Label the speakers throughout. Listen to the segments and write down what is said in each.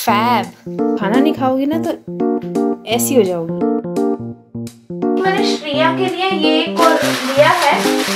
Speaker 1: Fab. खाना नहीं खाओगी ना तो ऐसी हो जाओगी। मैंने श्रेया के लिए ये एक और लिया है।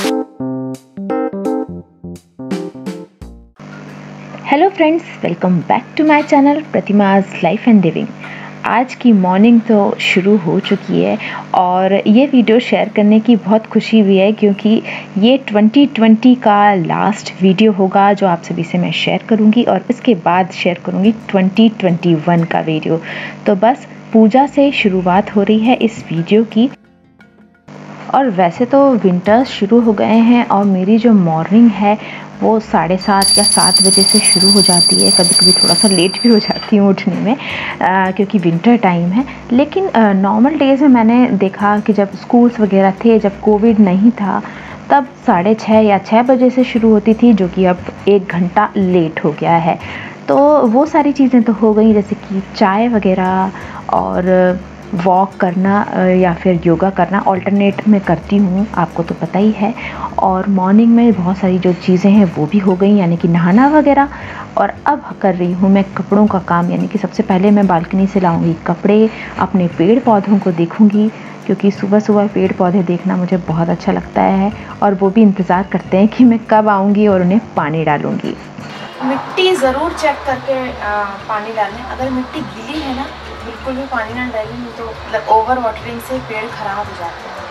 Speaker 2: Hello friends, welcome back to my channel Pratima's life and living. आज की मॉर्निंग तो शुरू हो चुकी है और ये वीडियो शेयर करने की बहुत खुशी भी है क्योंकि ये 2020 का लास्ट वीडियो होगा जो आप सभी से मैं शेयर करूँगी और इसके बाद शेयर करूँगी 2021 का वीडियो। तो बस पूजा से शुरुआत हो रही है इस वीडियो की। और वैसे तो विंटर्स शुरू हो गए हैं और मेरी जो मॉर्निंग है वो 7:30 या 7 बजे से शुरू हो जाती है। कभी कभी थोड़ा सा लेट भी हो जाती हूँ उठने में क्योंकि विंटर टाइम है। लेकिन नॉर्मल डेज़ में मैंने देखा कि जब स्कूल्स वगैरह थे, जब कोविड नहीं था, तब 6:30 या 6 बजे से शुरू होती थी, जो कि अब 1 घंटा लेट हो गया है। तो वो सारी चीज़ें तो हो गई, जैसे कि चाय वगैरह और वॉक करना या फिर योगा करना ऑल्टरनेट में करती हूँ, आपको तो पता ही है। और मॉर्निंग में बहुत सारी जो चीज़ें हैं वो भी हो गई, यानी कि नहाना वगैरह। और अब कर रही हूँ मैं कपड़ों का काम, यानी कि सबसे पहले मैं बालकनी से लाऊंगी कपड़े, अपने पेड़ पौधों को देखूंगी क्योंकि सुबह सुबह पेड़ पौधे देखना मुझे बहुत अच्छा लगता है और वो भी इंतज़ार करते हैं कि मैं कब आऊँगी और उन्हें पानी डालूँगी।
Speaker 1: मिट्टी ज़रूर चेक करके पानी डालें। अगर मिट्टी गीली है ना, बिल्कुल भी पानी ना डालें, नहीं तो मतलब ओवर वाटरिंग से पेड़ खराब हो जाते हैं।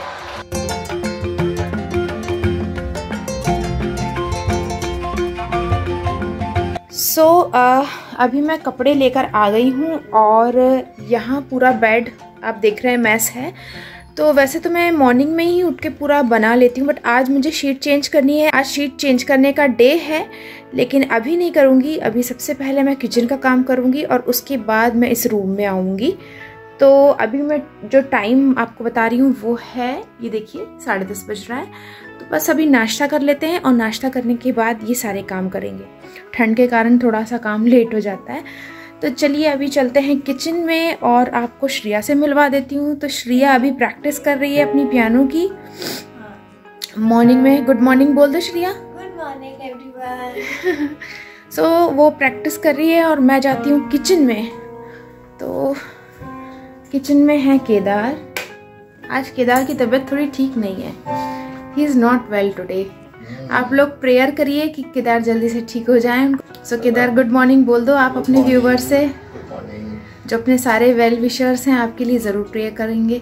Speaker 1: अभी मैं कपड़े लेकर आ गई हूँ और यहाँ पूरा बेड आप देख रहे हैं मैस है। तो वैसे तो मैं मॉर्निंग में ही उठ के पूरा बना लेती हूँ, बट आज मुझे शीट चेंज करनी है। आज शीट चेंज करने का डे है, लेकिन अभी नहीं करूँगी। अभी सबसे पहले मैं किचन का काम करूँगी और उसके बाद मैं इस रूम में आऊँगी। तो अभी मैं जो टाइम आपको बता रही हूँ वो है, ये देखिए 10:30 बज रहा है। तो बस अभी नाश्ता कर लेते हैं और नाश्ता करने के बाद ये सारे काम करेंगे। ठंड के कारण थोड़ा सा काम लेट हो जाता है। तो चलिए अभी चलते हैं किचन में और आपको श्रेया से मिलवा देती हूँ। तो श्रेया अभी प्रैक्टिस कर रही है अपनी पियानो की। मॉर्निंग में गुड मॉर्निंग बोल दो Shreya.
Speaker 3: Good morning everyone.
Speaker 1: So वो प्रैक्टिस कर रही है और मैं जाती हूँ किचन में। तो किचन में है केदार। आज केदार की तबीयत थोड़ी ठीक नहीं है, he is not well today. आप लोग प्रेयर करिए कि केदार जल्दी से ठीक हो जाए। सो केदार गुड मॉर्निंग बोल दो आप अपने व्यूवर्स से, जो अपने सारे वेल विशर्स हैं, आपके लिए ज़रूर प्रेयर करेंगे।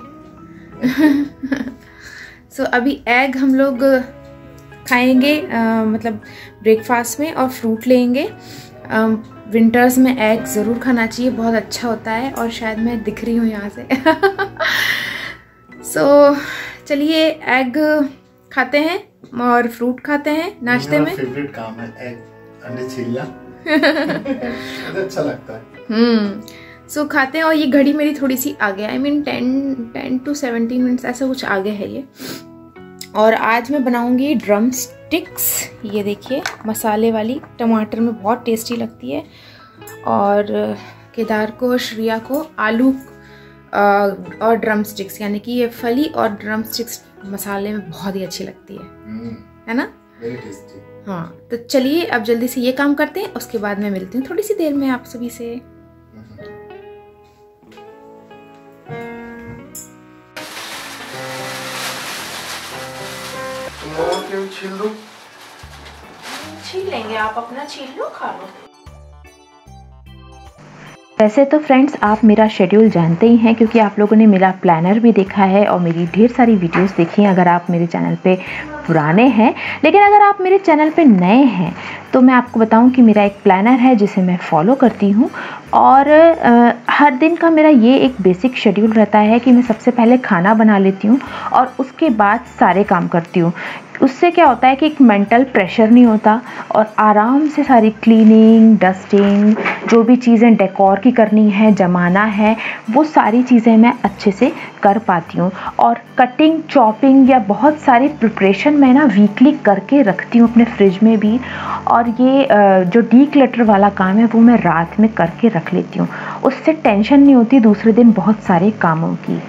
Speaker 1: सो अभी एग हम लोग खाएंगे, मतलब ब्रेकफास्ट में, और फ्रूट लेंगे। विंटर्स में एग ज़रूर खाना चाहिए, बहुत अच्छा होता है। और शायद मैं दिख रही हूँ यहाँ से। सो चलिए एग खाते हैं और फ्रूट खाते हैं नाश्ते में।
Speaker 4: फेवरेट काम है एग, अंडे छीलना। अच्छा लगता है।
Speaker 1: सो खाते हैं। और ये घड़ी मेरी थोड़ी सी आगे, आई मीन 10 to 17 मिनट्स ऐसा कुछ आगे है ये। और आज मैं बनाऊंगी ड्रम स्टिक्स। ये देखिए मसाले वाली, टमाटर में बहुत टेस्टी लगती है। और केदार को, श्रेया को आलू और ड्रम स्टिक्स, यानी कि ये फली और ड्रम स्टिक्स मसाले में बहुत ही अच्छी लगती है ना?
Speaker 4: Very tasty.
Speaker 1: हाँ, तो चलिए अब जल्दी से ये काम करते हैं, उसके बाद मैं मिलती हूँ थोड़ी सी देर में आप सभी से। छील लेंगे, आप अपना छील लो, खा लो।
Speaker 2: वैसे तो फ्रेंड्स आप मेरा शेड्यूल जानते ही हैं क्योंकि आप लोगों ने मेरा प्लानर भी देखा है और मेरी ढेर सारी वीडियोस देखी हैं अगर आप मेरे चैनल पे पुराने हैं। लेकिन अगर आप मेरे चैनल पे नए हैं तो मैं आपको बताऊं कि मेरा एक प्लानर है जिसे मैं फॉलो करती हूं। और हर दिन का मेरा ये एक बेसिक शेड्यूल रहता है कि मैं सबसे पहले खाना बना लेती हूँ और उसके बाद सारे काम करती हूँ। उससे क्या होता है कि एक मेंटल प्रेशर नहीं होता और आराम से सारी क्लीनिंग, डस्टिंग, जो भी चीज़ें डेकोर की करनी है, जमाना है, वो सारी चीज़ें मैं अच्छे से कर पाती हूँ। और कटिंग, चॉपिंग या बहुत सारी प्रिपरेशन मैं ना वीकली करके रखती हूँ अपने फ्रिज में भी। और ये जो डीक्लटर वाला काम है वो मैं रात में करके रख लेती हूँ। उससे टेंशन नहीं होती दूसरे दिन बहुत सारे कामों की।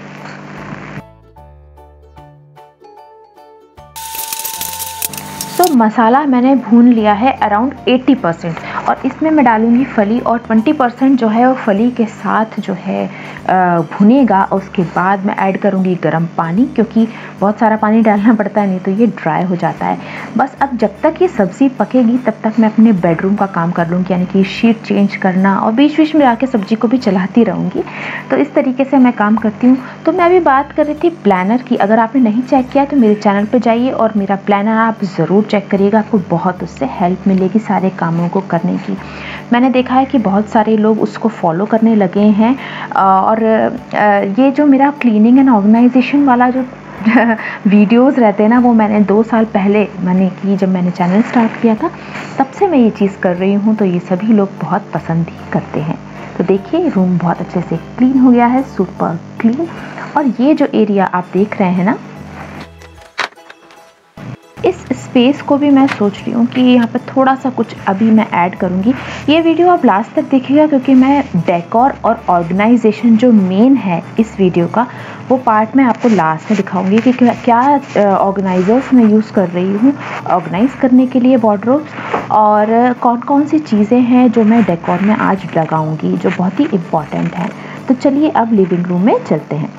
Speaker 2: तो मसाला मैंने भून लिया है अराउंड 80% और इसमें मैं डालूँगी फली, और 20% जो है वो फली के साथ जो है भुनेगा। उसके बाद मैं ऐड करूँगी गर्म पानी, क्योंकि बहुत सारा पानी डालना पड़ता है, नहीं तो ये ड्राई हो जाता है। बस अब जब तक ये सब्ज़ी पकेगी तब तक मैं अपने बेडरूम का काम कर लूँगी, यानी कि शीट चेंज करना, और बीच बीच में आके सब्ज़ी को भी चलाती रहूँगी। तो इस तरीके से मैं काम करती हूँ। तो मैं अभी बात कर रही थी प्लानर की। अगर आपने नहीं चेक किया तो मेरे चैनल पर जाइए और मेरा प्लानर आप ज़रूर चेक करिएगा, आपको बहुत उससे हेल्प मिलेगी सारे कामों को करने की। मैंने देखा है कि बहुत सारे लोग उसको फॉलो करने लगे हैं। और ये जो मेरा क्लीनिंग एंड ऑर्गेनाइजेशन वाला जो वीडियोस रहते हैं ना, वो मैंने 2 साल पहले जब मैंने चैनल स्टार्ट किया था, तब से मैं ये चीज़ कर रही हूँ। तो ये सभी लोग बहुत पसंद ही करते हैं। तो देखिए रूम बहुत अच्छे से क्लीन हो गया है, सुपर क्लीन। और ये जो एरिया आप देख रहे हैं ना, इस स्पेस को भी मैं सोच रही हूँ कि यहाँ पर थोड़ा सा कुछ अभी मैं ऐड करूँगी। ये वीडियो आप लास्ट तक देखिएगा, क्योंकि मैं डेकोर और ऑर्गेनाइजेशन जो मेन है इस वीडियो का, वो पार्ट मैं आपको लास्ट में दिखाऊंगी कि क्या ऑर्गेनाइजर्स मैं यूज़ कर रही हूँ ऑर्गेनाइज करने के लिए वार्डरोब्स, और कौन कौन सी चीज़ें हैं जो मैं डेकोर में आज लगाऊंगी, जो बहुत ही इम्पॉर्टेंट है। तो चलिए अब लिविंग रूम में चलते हैं।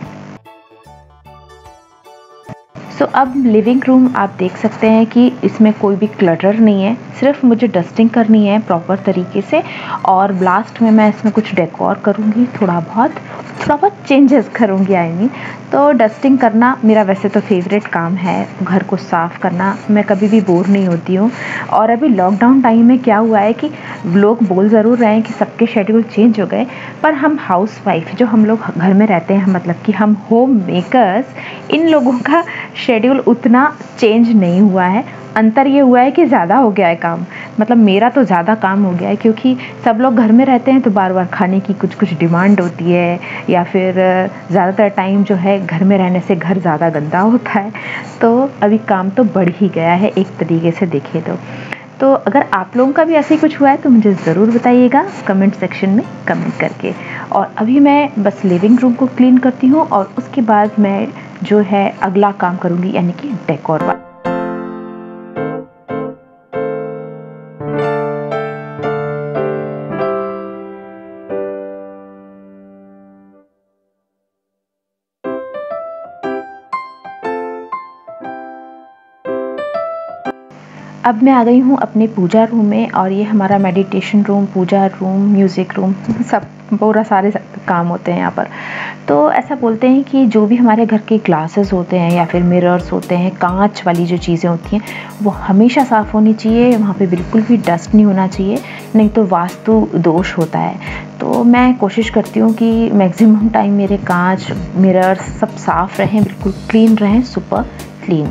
Speaker 2: अब लिविंग रूम आप देख सकते हैं कि इसमें कोई भी क्लटर नहीं है, सिर्फ मुझे डस्टिंग करनी है प्रॉपर तरीके से। और लास्ट में मैं इसमें कुछ डेकोर करूँगी, थोड़ा बहुत चेंजेस करूँगी। आई मीन तो डस्टिंग करना मेरा वैसे तो फेवरेट काम है, घर को साफ़ करना। मैं कभी भी बोर नहीं होती हूँ। और अभी लॉकडाउन टाइम में क्या हुआ है कि लोग बोल ज़रूर रहे हैं कि सबके शेड्यूल चेंज हो गए, पर हम हाउसवाइफ जो हम लोग घर में रहते हैं, मतलब कि हम होम मेकर्स, इन लोगों का शेड्यूल उतना चेंज नहीं हुआ है। अंतर ये हुआ है कि ज़्यादा हो गया है काम, मतलब मेरा तो ज़्यादा काम हो गया है, क्योंकि सब लोग घर में रहते हैं तो बार बार खाने की कुछ डिमांड होती है, या फिर ज़्यादातर टाइम जो है घर में रहने से घर ज़्यादा गंदा होता है। तो अभी काम तो बढ़ ही गया है एक तरीके से देखें तो अगर आप लोगों का भी ऐसे ही कुछ हुआ है तो मुझे ज़रूर बताइएगा कमेंट सेक्शन में कमेंट करके। और अभी मैं बस लिविंग रूम को क्लीन करती हूँ, और उसके बाद मैं जो है अगला काम करूँगी, यानी कि डेकोर वाला। अब मैं आ गई हूँ अपने पूजा रूम में, और ये हमारा meditation room, puja room, music room, सब पूरा सारे काम होते हैं यहाँ पर। तो ऐसा बोलते हैं कि जो भी हमारे घर के ग्लासेस होते हैं या फिर मिरर्स होते हैं, कांच वाली जो चीज़ें होती हैं, वो हमेशा साफ़ होनी चाहिए। वहाँ पे बिल्कुल भी डस्ट नहीं होना चाहिए, नहीं तो वास्तु दोष होता है। तो मैं कोशिश करती हूँ कि मैक्सिमम टाइम मेरे कांच, मिरर्स सब साफ़ रहें, बिल्कुल क्लीन रहें, सुपर क्लीन।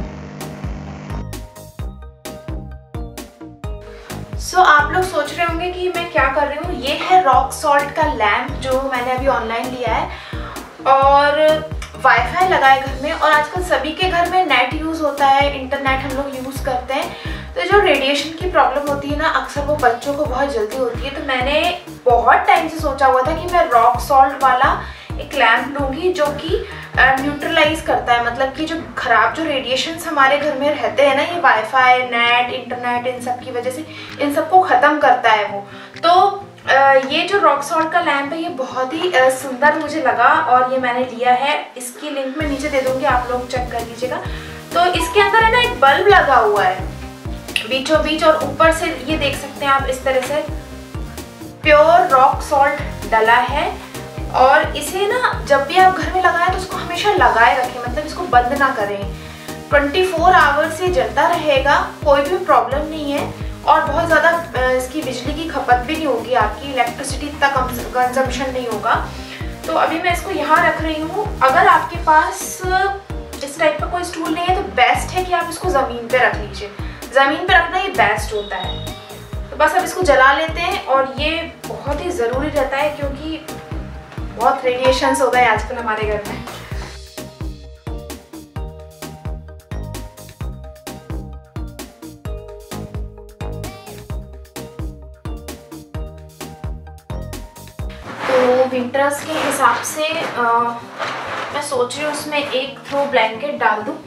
Speaker 1: सो आप लोग सोच रहे होंगे कि मैं क्या कर रही हूँ। ये है रॉक सॉल्ट का लैम्प जो मैंने अभी ऑनलाइन लिया है, और वाईफाई लगा है घर में, और आजकल सभी के घर में नेट यूज़ होता है, इंटरनेट हम लोग यूज़ करते हैं। तो जो रेडिएशन की प्रॉब्लम होती है ना, अक्सर वो बच्चों को बहुत जल्दी होती है। तो मैंने बहुत टाइम से सोचा हुआ था कि मैं रॉक सॉल्ट वाला एक लैम्प लूँगी जो कि न्यूट्रलाइज करता है, मतलब कि जो खराब जो रेडिएशंस हमारे घर में रहते हैं ना, ये वाईफाई, नेट, इंटरनेट, इन सब की वजह से इन सबको ख़त्म करता है वो। तो ये जो रॉक सॉल्ट का लैम्प है, ये बहुत ही सुंदर मुझे लगा, और ये मैंने लिया है। इसकी लिंक मैं नीचे दे दूँगी, आप लोग चेक कर लीजिएगा। तो इसके अंदर है ना एक बल्ब लगा हुआ है बीचों बीच, और ऊपर से ये देख सकते हैं आप, इस तरह से प्योर रॉक सॉल्ट डला है। और इसे ना जब भी आप घर में लगाएं तो उसको हमेशा लगाए रखें, मतलब इसको बंद ना करें। 24 आवर्स ये जलता रहेगा, कोई भी प्रॉब्लम नहीं है, और बहुत ज़्यादा इसकी बिजली की खपत भी नहीं होगी, आपकी इलेक्ट्रिसिटी इतना कंजम्पशन नहीं होगा। तो अभी मैं इसको यहाँ रख रही हूँ। अगर आपके पास इस टाइप का कोई स्टूल नहीं है तो बेस्ट है कि आप इसको ज़मीन पे रख लीजिए। ज़मीन पे रखना ये बेस्ट होता है। तो बस अब इसको जला लेते हैं, और ये बहुत ही ज़रूरी रहता है क्योंकि बहुत रेडिएशंस हो गए आजकल हमारे घर में। तो विंटर्स के हिसाब से मैं सोच रही हूँ उसमें एक थ्रो ब्लैंकेट डाल दूँ।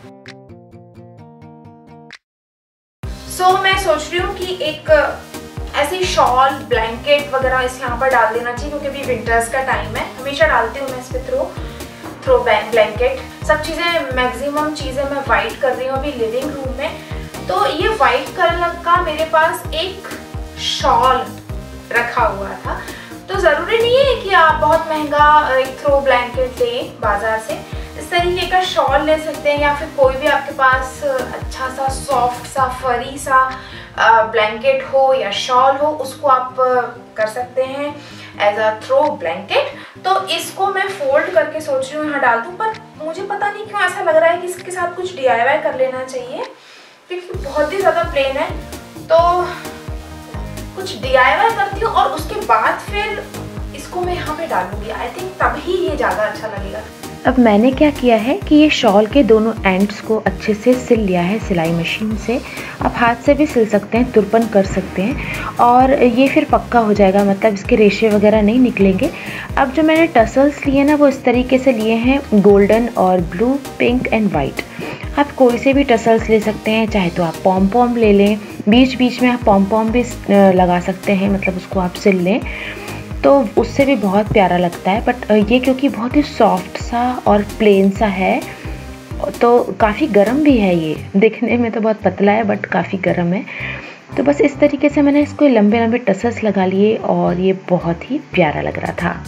Speaker 1: सो मैं सोच रही हूँ कि एक ऐसे ही शॉल ब्लैंकेट वगैरह इस यहाँ पर डाल देना चाहिए, क्योंकि अभी विंटर्स का टाइम है। हमेशा डालती हूँ मैं इस पर थ्रो ब्लैंकेट। सब चीज़ें, मैक्सिमम चीज़ें मैं वाइट कर रही हूँ अभी लिविंग रूम में। तो ये वाइट कलर का मेरे पास एक शॉल रखा हुआ था। तो ज़रूरी नहीं है कि आप बहुत महंगा एक थ्रो ब्लैंकेट लें बाज़ार से। इस तरीके का शॉल ले सकते हैं, या फिर कोई भी आपके पास अच्छा सा सॉफ्ट सा फरी सा ब्लैंकेट हो या शॉल हो, उसको आप कर सकते हैं एज अ थ्रो ब्लैंकेट। तो इसको मैं फोल्ड करके सोच रही हूँ यहाँ डाल दूँ, पर मुझे पता नहीं क्यों ऐसा लग रहा है कि इसके साथ कुछ DIY कर लेना चाहिए, क्योंकि बहुत ही ज़्यादा प्लेन है। तो कुछ DIY करती हूँ और उसके बाद फिर इसको मैं यहाँ पे डालूंगी। आई थिंक तभी ये ज़्यादा अच्छा लगेगा।
Speaker 2: अब मैंने क्या किया है कि ये शॉल के दोनों एंड्स को अच्छे से सिल लिया है सिलाई मशीन से। आप हाथ से भी सिल सकते हैं, तुरपन कर सकते हैं, और ये फिर पक्का हो जाएगा, मतलब इसके रेशे वगैरह नहीं निकलेंगे। अब जो मैंने टसल्स लिए ना वो इस तरीके से लिए हैं, गोल्डन और ब्लू, पिंक एंड वाइट। आप कोई से भी टसल्स ले सकते हैं, चाहे तो आप पॉम पॉम ले लें, बीच बीच में आप पॉम पॉम भी लगा सकते हैं, मतलब उसको आप सिल लें तो उससे भी बहुत प्यारा लगता है। बट ये क्योंकि बहुत ही सॉफ्ट सा और प्लेन सा है तो काफ़ी गर्म भी है। ये दिखने में तो बहुत पतला है बट काफ़ी गर्म है। तो बस इस तरीके से मैंने इसको लंबे लंबे टसल्स लगा लिए और ये बहुत ही प्यारा लग रहा था।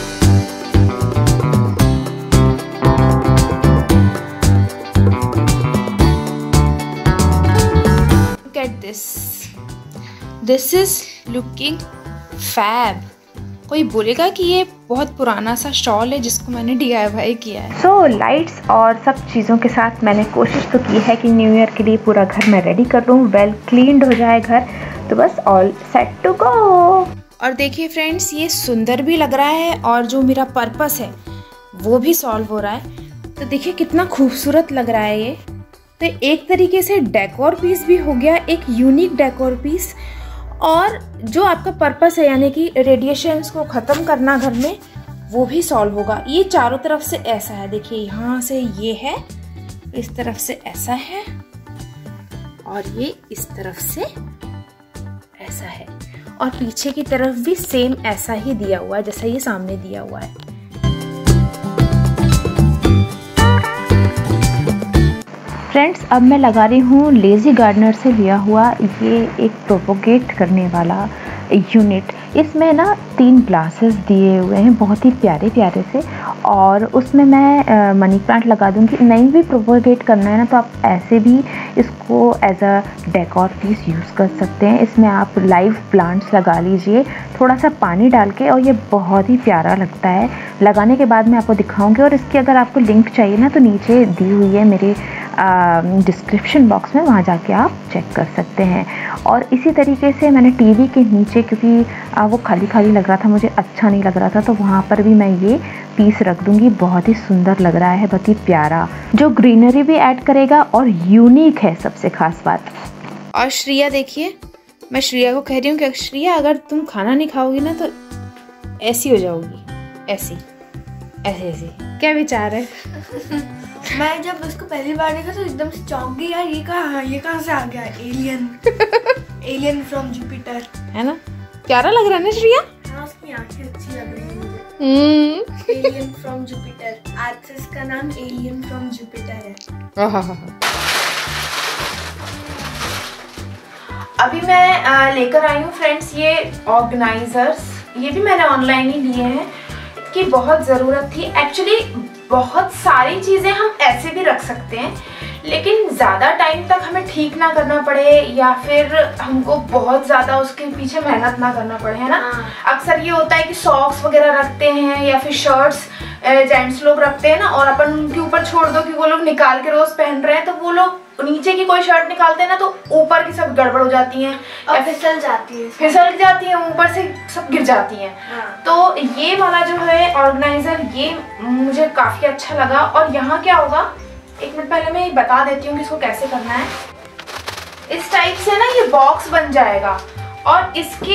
Speaker 1: Look at this. This is looking fab. कोई बोलेगा कि ये बहुत पुराना सा शॉल है जिसको मैंने DIY किया है।
Speaker 2: सो लाइट्स और सब चीज़ों के साथ मैंने कोशिश तो की है कि न्यू ईयर के लिए पूरा घर मैं रेडी कर लूँ, वेल क्लीन्ड हो जाए घर, तो बस ऑल सेट टू गो।
Speaker 1: और देखिए फ्रेंड्स, ये सुंदर भी लग रहा है और जो मेरा पर्पस है वो भी सॉल्व हो रहा है। तो देखिए कितना खूबसूरत लग रहा है ये। तो एक तरीके से डेकोर पीस भी हो गया, एक यूनिक डेकोर पीस, और जो आपका पर्पस है यानी कि रेडिएशंस को ख़त्म करना घर में, वो भी सॉल्व होगा। ये चारों तरफ से ऐसा है, देखिए यहाँ से ये है, इस तरफ से ऐसा है, और ये इस तरफ से ऐसा है, और पीछे की तरफ भी सेम ऐसा ही दिया हुआ है जैसा ये सामने दिया हुआ है।
Speaker 2: फ्रेंड्स, अब मैं लगा रही हूँ लेज़ी गार्डनर से लिया हुआ ये एक प्रोपोगेट करने वाला यूनिट। इसमें ना 3 ग्लासेस दिए हुए हैं बहुत ही प्यारे प्यारे से, और उसमें मैं मनी प्लांट लगा दूँगी। नहीं भी प्रोपोगेट करना है ना तो आप ऐसे भी इसको as a decor piece use कर सकते हैं। इसमें आप लाइव प्लांट्स लगा लीजिए थोड़ा सा पानी डाल के, और ये बहुत ही प्यारा लगता है। लगाने के बाद मैं आपको दिखाऊंगी, और इसकी अगर आपको लिंक चाहिए ना तो नीचे दी हुई है मेरे डिस्क्रिप्शन बॉक्स में, वहाँ जाके आप चेक कर सकते हैं। और इसी तरीके से मैंने टीवी के नीचे, क्योंकि वो खाली खाली लग रहा था, मुझे अच्छा नहीं लग रहा था, तो वहाँ पर भी मैं ये पीस रख दूँगी। बहुत ही सुंदर लग रहा है, बहुत ही प्यारा, जो ग्रीनरी भी ऐड करेगा और यूनिक है सबसे खास बात।
Speaker 1: और श्रिया देखिए, मैं श्रिया को कह रही हूँ कि श्रिया अगर तुम खाना नहीं खाओगी ना तो ऐसी हो जाओगी, ऐसी ऐसे ऐसे। क्या विचार है?
Speaker 3: मैं जब उसको पहली बार देखा तो एकदम से चौंक गई, यार ये कहाँ से आ गया? एलियन फ्रॉम जुपिटर,
Speaker 1: है ना? प्यारा लग रहा है ना श्रिया?
Speaker 3: हाँ, उसकी आंखें अच्छी लग रही हैं मुझे। एलियन फ्रॉम जुपिटर, आज इसका नाम एलियन फ्रॉम जुपिटर है।
Speaker 1: अभी मैं लेकर आई हूँ फ्रेंड्स ये ऑर्गेनाइजर्स। ये भी मैंने ऑनलाइन ही लिए हैं, कि बहुत ज़रूरत थी एक्चुअली। बहुत सारी चीज़ें हम ऐसे भी रख सकते हैं, लेकिन ज़्यादा टाइम तक हमें ठीक ना करना पड़े, या फिर हमको बहुत ज़्यादा उसके पीछे मेहनत ना करना पड़े, है ना? अक्सर ये होता है कि सॉक्स वगैरह रखते हैं या फिर शर्ट्स जेंट्स लोग रखते हैं ना, और अपन उनके ऊपर छोड़ दो कि वो लोग निकाल के रोज़ पहन रहे हैं, तो वो लोग नीचे की कोई शर्ट निकालते हैं ना तो ऊपर की सब गड़बड़ हो जाती हैं
Speaker 3: और फिसल जाती है,
Speaker 1: ऊपर से सब गिर जाती हैं। तो ये वाला जो है ऑर्गेनाइजर, ये मुझे काफ़ी अच्छा लगा। और यहाँ क्या होगा, एक मिनट पहले मैं बता देती हूँ कि इसको कैसे करना है। इस टाइप से ना ये बॉक्स बन जाएगा, और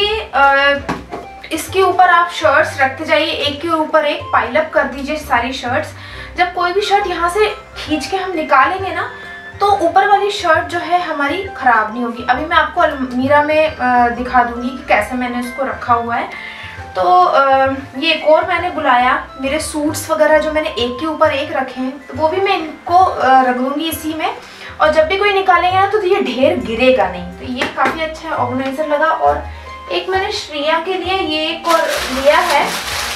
Speaker 1: इसके ऊपर आप शर्ट्स रखते जाइए, एक के ऊपर एक पाइल अप कर दीजिए सारी शर्ट्स। जब कोई भी शर्ट यहाँ से खींच के हम निकालेंगे ना तो ऊपर वाली शर्ट जो है हमारी खराब नहीं होगी। अभी मैं आपको अलमीरा में दिखा दूंगी कि कैसे मैंने उसको रखा हुआ है। तो ये एक और मैंने बुलाया, मेरे सूट्स वगैरह जो मैंने एक के ऊपर एक रखे हैं, तो वो भी मैं इनको रख दूंगी इसी में। और जब भी कोई निकालेंगे ना तो ये ढेर गिरेगा नहीं। तो ये काफ़ी अच्छा ऑर्गेनाइजर लगा। और एक मैंने श्रेया के लिए ये एक और लिया है।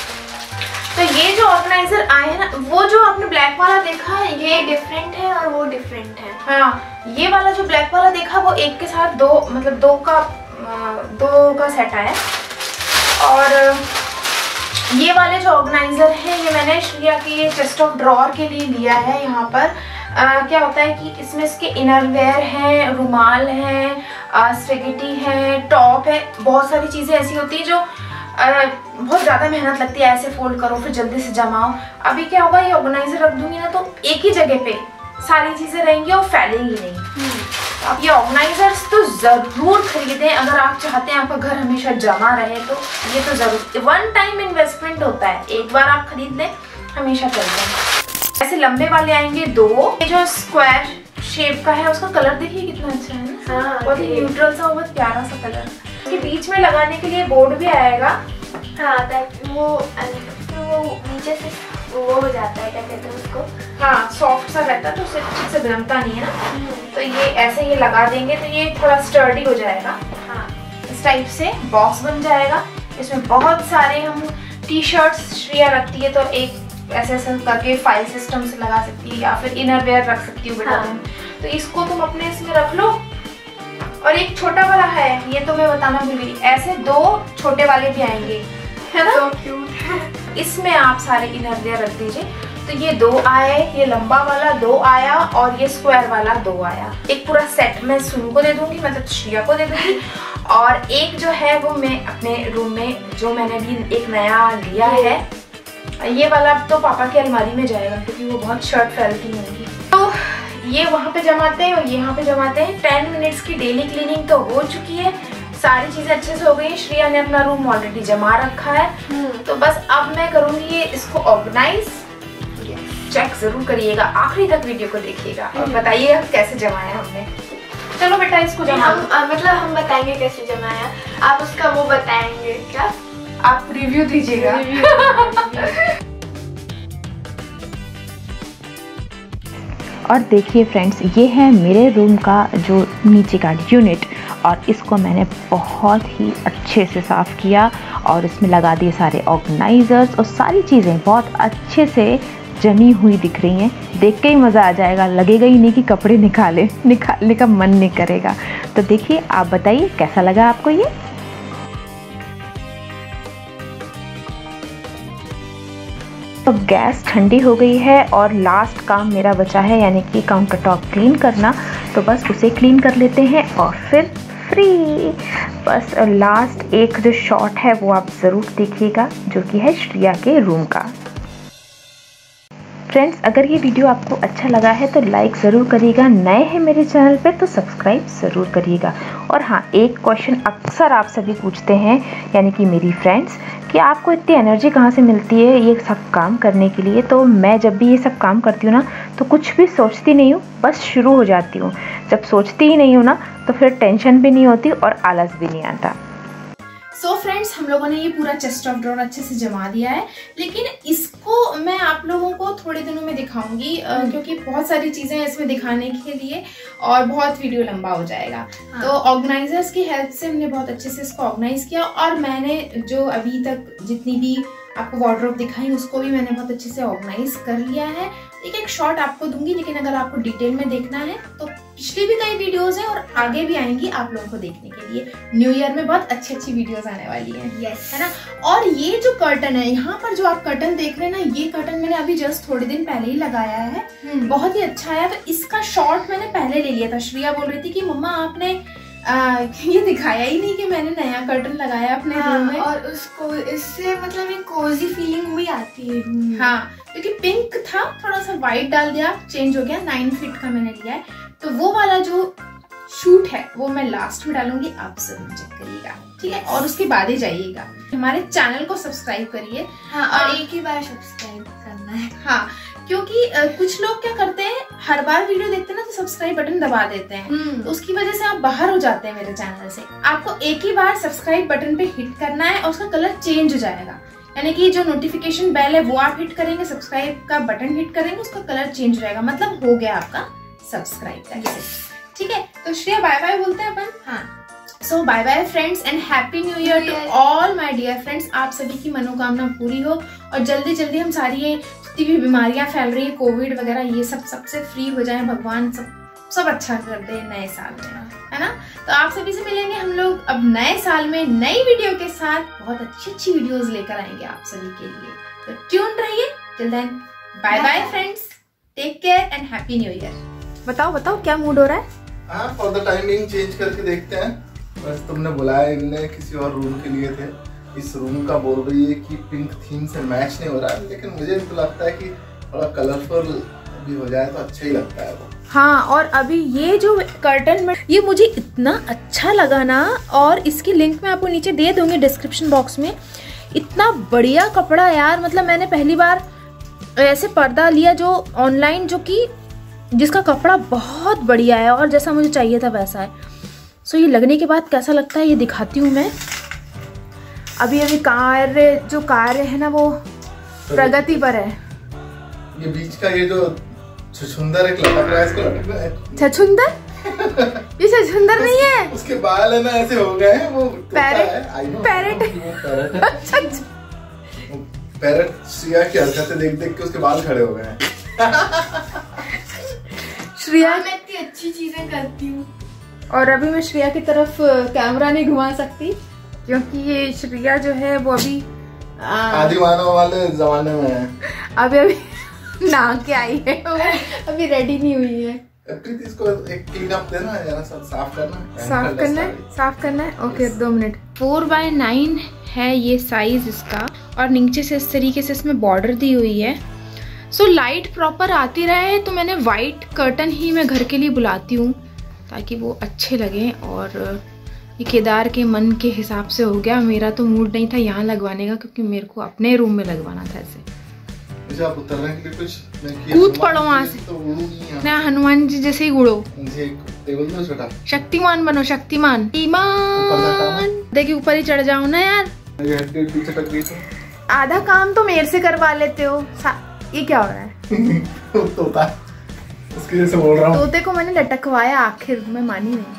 Speaker 1: तो ये जो ऑर्गेनाइजर आए हैं ना, वो जो आपने ब्लैक वाला देखा है ये
Speaker 3: डिफरेंट है और वो डिफरेंट है।
Speaker 1: हाँ, ये वाला जो ब्लैक वाला देखा वो एक के साथ दो, मतलब दो का सेट आया। और ये वाले जो ऑर्गेनाइजर है ये मैंने श्रेया के ये चेस्ट ऑफ ड्रॉअर के लिए लिया है। यहाँ पर क्या होता है कि इसमें इसके इनरवेयर हैं, रुमाल हैं, स्पेगेटी है, टॉप है, बहुत सारी चीज़ें ऐसी होती हैं जो बहुत ज़्यादा मेहनत लगती है, ऐसे फोल्ड करो फिर जल्दी से जमाओ। अभी क्या होगा, ये ऑर्गेनाइजर रख दूंगी ना तो एक ही जगह पे सारी चीज़ें रहेंगी और फैलेंगी नहीं। तो आप ये ऑर्गेनाइजर्स तो ज़रूर खरीदें अगर आप चाहते हैं आपका घर हमेशा जमा रहे। तो ये तो ज़रूर वन टाइम इन्वेस्टमेंट होता है, एक बार आप खरीद लें हमेशा चलते हैं। ऐसे लंबे वाले आएंगे दो। ये जो स्क्वायर शेप का है उसका कलर देखिए कितना अच्छा है ना। हाँ, बहुत न्यूट्रल सा, बहुत प्यारा सा कलर। इसके बीच में लगाने के लिए बोर्ड भी आएगा।
Speaker 3: हाँ, वो नीचे से वो हो जाता है, क्या कहते हैं उसको,
Speaker 1: हाँ सॉफ्ट सा रहता है तो उससे ठीक से जमता नहीं है ना। तो ये ऐसे ये लगा देंगे तो ये थोड़ा स्टर्डी हो जाएगा। हाँ, इस टाइप से बॉक्स बन जाएगा। इसमें बहुत सारे हम टी शर्ट्स श्रेया रखती है तो एक ऐसे ऐसे करके फाइल सिस्टम से लगा सकती है, या फिर इनरवेयर रख सकती हूँ बेटा तुम। तो इसको तुम अपने इसमें रख लो। और एक छोटा वाला है, ये तो मैं बताना भूल गई, ऐसे दो छोटे वाले भी आएंगे, है ना।
Speaker 3: so cute.
Speaker 1: इसमें आप सारे इनरवेयर रख दीजिए। तो ये दो आए, ये लंबा वाला दो आया और ये स्क्वायर वाला दो आया। एक पूरा सेट मैं सुनू को दे दूंगी, मतलब श्रेया को दे दूंगी। और एक जो है वो मैं अपने रूम में जो मैंने अभी एक नया लिया है, ये वाला तो पापा की अलमारी में जाएगा क्योंकि वो बहुत शर्ट फैलती होंगी। तो ये वहाँ पे जमाते हैं और यहाँ पे जमाते हैं। 10 मिनट्स की डेली क्लीनिंग तो हो चुकी है, सारी चीजें अच्छे से हो गई। श्रेया ने अपना रूम ऑलरेडी जमा रखा है। तो बस अब मैं करूँगी ये इसको ऑर्गेनाइज। चेक जरूर करिएगा, आखिरी तक वीडियो को देखिएगा और बताइएगा कैसे जमाया हमने। चलो बेटा इसको जमा।
Speaker 3: मतलब हम बताएंगे कैसे जमाया, आप उसका वो बताएंगे क्या,
Speaker 1: आप रिव्यू दीजिएगा।
Speaker 2: और देखिए फ्रेंड्स, ये है मेरे रूम का जो नीचे का यूनिट, और इसको मैंने बहुत ही अच्छे से साफ़ किया और इसमें लगा दिए सारे ऑर्गेनाइजर्स और सारी चीज़ें बहुत अच्छे से जमी हुई दिख रही हैं। देख के ही मज़ा आ जाएगा, लगेगा ही नहीं कि कपड़े निकालने का मन नहीं करेगा। तो देखिए, आप बताइए कैसा लगा आपको ये। तो गैस ठंडी हो गई है और लास्ट काम मेरा बचा है, यानी कि काउंटर टॉप क्लीन करना। तो बस उसे क्लीन कर लेते हैं और फिर फ्री। बस लास्ट एक जो शॉट है वो आप ज़रूर देखिएगा, जो कि है श्रेया के रूम का। फ्रेंड्स, अगर ये वीडियो आपको अच्छा लगा है तो लाइक ज़रूर करिएगा, नए हैं मेरे चैनल पे तो सब्सक्राइब ज़रूर करिएगा। और हाँ, एक क्वेश्चन अक्सर आप सभी पूछते हैं, यानी कि मेरी फ्रेंड्स, कि आपको इतनी एनर्जी कहाँ से मिलती है ये सब काम करने के लिए। तो मैं जब भी ये सब काम करती हूँ ना तो कुछ भी सोचती नहीं हूँ, बस शुरू हो जाती हूँ। जब सोचती ही नहीं हूँ ना तो फिर टेंशन भी नहीं होती और आलस भी नहीं आता।
Speaker 1: सो फ्रेंड्स, हम लोगों ने ये पूरा चेस्ट ऑफ ड्रॉअर अच्छे से जमा दिया है, लेकिन इसको मैं आप लोगों को थोड़े दिनों में दिखाऊंगी क्योंकि बहुत सारी चीज़ें हैं इसमें दिखाने के लिए और बहुत वीडियो लंबा हो जाएगा। हाँ। तो ऑर्गेनाइजर्स की हेल्प से हमने बहुत अच्छे से इसको ऑर्गेनाइज किया और मैंने जो अभी तक जितनी भी आपको वार्डरोब दिखाई उसको भी मैंने बहुत अच्छे से ऑर्गेनाइज कर लिया है। एक शॉट आपको दूंगी, लेकिन अगर आपको डिटेल में देखना है तो पिछली भी कई वीडियोस हैं और आगे भी आएंगी आप लोगों को देखने के लिए। न्यू ईयर में बहुत अच्छी अच्छी वीडियोस आने वाली हैं।
Speaker 3: यस,
Speaker 1: है ना। और ये जो कर्टन है, यहाँ पर जो आप कर्टन देख रहे हैं ना, ये कर्टन मैंने अभी जस्ट थोड़े दिन पहले ही लगाया है, बहुत ही अच्छा आया। तो इसका शॉट मैंने पहले ले लिया था। श्रेया बोल रही थी कि मम्मा आपने ये दिखाया ही नहीं कि मैंने नया कर्टन लगाया अपने रूम में।
Speaker 3: और उसको इससे मतलब एक कोजी फीलिंग भी आती है।
Speaker 1: हाँ, क्योंकि पिंक था, थोड़ा सा व्हाइट डाल दिया, चेंज हो गया। 9 फीट का मैंने लिया है। तो वो वाला जो शूट है वो मैं लास्ट में डालूंगी, आप जरूर चेक करिएगा, ठीक है। और उसके बाद ही जाइएगा, हमारे चैनल को सब्सक्राइब करिए।
Speaker 3: हाँ, और एक ही बार सब्सक्राइब करना है।
Speaker 1: हाँ, क्योंकि कुछ लोग क्या करते हैं, हर बार वीडियो देखते हैं ना तो सब्सक्राइब बटन दबा देते हैं, तो उसकी वजह से आप बाहर हो जाते हैं मेरे चैनल से। आपको एक ही बार सब्सक्राइब बटन पे हिट करना है और उसका कलर चेंज हो जाएगा, यानी कि जो नोटिफिकेशन बेल है वो आप हिट करेंगे, सब्सक्राइब का बटन हिट करेंगे, उसका कलर चेंज हो जाएगा, मतलब हो गया आपका सब्सक्राइब। ठीक है, तो श्रेया बाय बाय बोलते हैं अपन। हाँ, so bye bye friends and happy new year to all my dear friends. आप सभी की मनोकामना पूरी हो और जल्दी जल्दी हम सारी ये जितनी भी बीमारियां फैल रही है, कोविड वगैरह, ये सब सबसे फ्री हो जाए, भगवान सब अच्छा कर दे नए साल में, है ना। तो आप सभी से मिलेंगे हम लोग अब नए साल में नई वीडियो के साथ, बहुत अच्छी वीडियोस लेकर आएंगे आप सभी के लिए, तो ट्यून रहिए। Till then bye bye friends, take care and happy new year. बताओ क्या मूड हो रहा है?
Speaker 4: हाँ, फॉर द टाइमिंग चेंज करके देखते हैं। बस तुमने बुलाया, इनने किसी और रूम के लिए थे, इस रूम का बोल रही है कि पिंक थीम से मैच नहीं हो रहा है, लेकिन मुझे तो लगता है कि थोड़ा कलरफुल भी हो जाए तो अच्छा ही लगता है वो।
Speaker 1: हाँ, और अभी ये जो कर्टन में, ये मुझे इतना अच्छा लगा ना, और इसकी लिंक मैं आपको नीचे दे दूंगी डिस्क्रिप्शन बॉक्स में। इतना बढ़िया कपड़ा यार, मतलब मैंने पहली बार ऐसे पर्दा लिया जो ऑनलाइन, जो कि जिसका कपड़ा बहुत बढ़िया है और जैसा मुझे चाहिए था वैसा है। सो ये लगने के बाद कैसा लगता है ये दिखाती हूँ मैं। अभी जो कार्य है ना वो प्रगति पर है।
Speaker 4: ये बीच का ये जो छछुंदर एक लटक रहा है, इसको लटकना है।
Speaker 1: छछुंदर? ये छछुंदर नहीं है,
Speaker 4: उसके बाल है ना ऐसे हो गए हैं, वो
Speaker 1: पैरेट। अच्छा,
Speaker 4: पैरेट श्रेया की हरकतें देख देख के उसके बाल खड़े हो गए हैं।
Speaker 1: श्रेया,
Speaker 3: मैं इतनी अच्छी चीजें करती हूँ
Speaker 1: और अभी मैं श्रेया की तरफ कैमरा नहीं घुमा सकती क्योंकि ये श्रेया जो है वो अभी
Speaker 4: आदिमानव वाले जमाने में है।
Speaker 1: अभी नहा के आई है, अभी रेडी नहीं हुई है।
Speaker 4: इसको एक क्लीन अप देना है, जरा साफ
Speaker 1: करना है। Okay, 2 minute. 4x9 है ये साइज इसका, और नीचे से इस तरीके से इसमें बॉर्डर दी हुई है। सो लाइट प्रॉपर आती रहे, तो मैंने वाइट कर्टन ही मैं घर के लिए बुलाती हूँ ताकि वो अच्छे लगें। और ये केदार के मन के हिसाब से हो गया, मेरा तो मूड नहीं था यहाँ लगवाने का क्योंकि मेरे को अपने रूम में लगवाना था। ऐसे
Speaker 4: आप उतरने के लिए कुछ
Speaker 1: कूद पड़ो वहां से, तो हनुमान जी जैसे ही उड़ो, शक्तिमान बनो, शक्तिमान। देखिए ऊपर ही चढ़ जाओ ना यार, आधा काम तो मेरे से करवा लेते हो। ये क्या हो रहा है?
Speaker 4: तोता, उसके जैसे बोल रहा हूँ।
Speaker 1: तोते को मैंने लटकवाया, आखिर मैं मानी नहीं।